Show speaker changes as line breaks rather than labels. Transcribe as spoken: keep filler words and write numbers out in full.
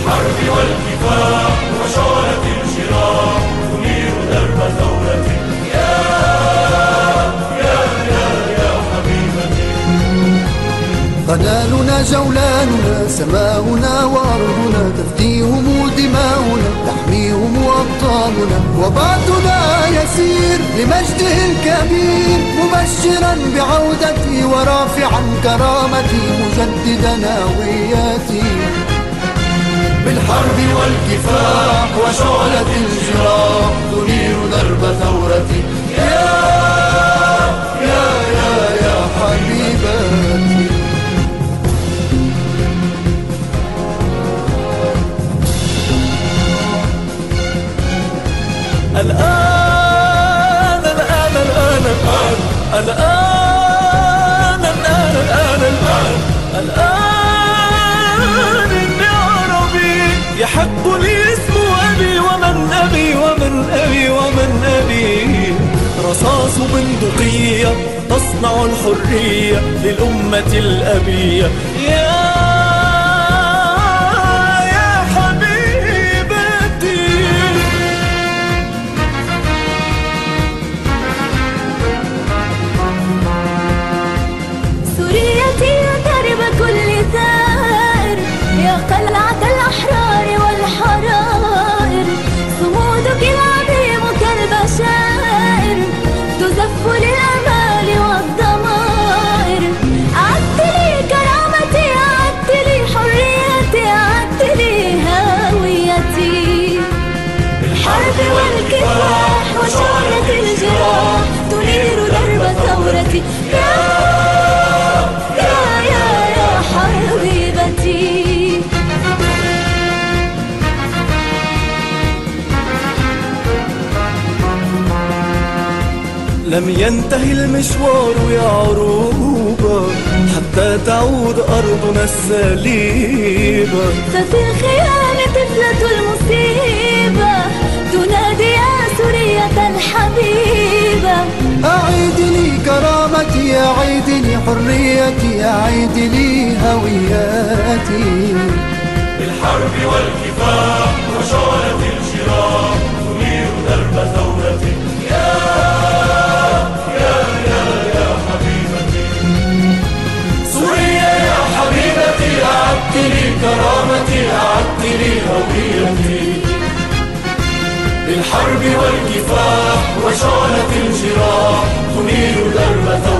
بالحرب والكفاح وشعلة الجراح تنير درب ثورتي. يا يا يا يا حبيبتي.
قنالنا جولاننا سماؤنا وأرضنا تفديهم دماؤنا تحميهم أبطالنا، وبعثنا يسير لمجده الكبير مبشرا بعودتي ورافعا كرامتي مجددا هويتي.
بالحرب والكفاح وشعلة الجراح تنير درب ثورتي. يا يا يا يا حبيبتي.
الآن الآن الآن الآن الآن الآن الآن الآن الآن إني عربي يحق لي اسم أبي ومن أبي ومن أبي ومن أبي. رصاص بندقية تصنع الحرية للأمة الأبية. يا
قلعة الأحرار والحرائر صمودك العظيم كالبشائر تزف للأمال والضمائر. أعدت لي كرامتي أعدت لي حريتي أعدت لي هويتي. بالحرب والكفاح وشعلة الجراح تنير درب ثورتي. يا يا يا يا حبيبتي.
لم ينتهي المشوار يا عروبة حتى تعود أرضنا السليبة.
ففي الخيام طفلة المصيبة تنادي يا سورية الحبيبة.
أعيد لي كرامتي أعيد لي حريتي أعيد لي هويتي.
بالحرب والكفاح وشعلة الجراح تنير درب ثورتي. يا يا يا يا حبيبتي. سوريا يا حبيبتي أعدت لي كرامتي أعدت لي هويتي. بالحرب والكفاح وشعلة الجراح تنير درب ثورتي.